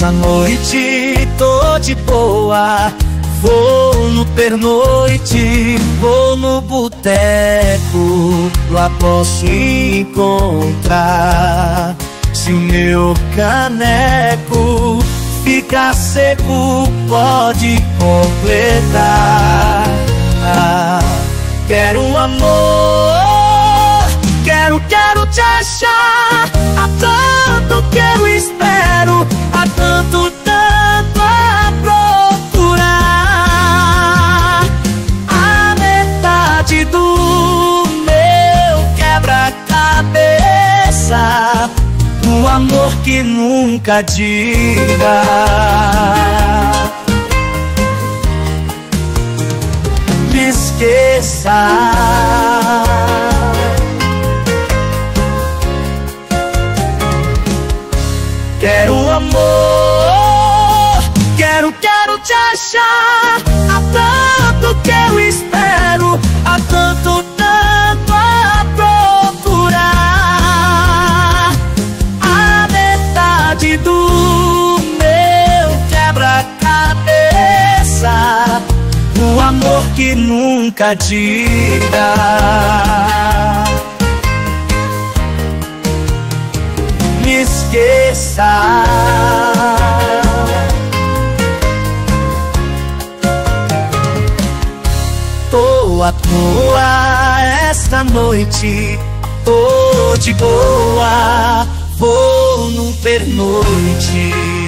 essa noite tô de boa. Vou no pernoite, vou no boteco, lá posso encontrar. Se o meu caneco ficar seco, pode completar. Quero um amor, quero te achar. Há tanto que eu espero, há tanto a procurar. A metade do meu quebra-cabeça, um amor que nunca diga me esqueça. Quero um amor, quero te achar. Há tanto que eu espero, há tanto a procurar. A metade do meu quebra-cabeça, um amor que nunca diga me esqueça. Tô à toa esta noite, tô de boa, vou num pernoite.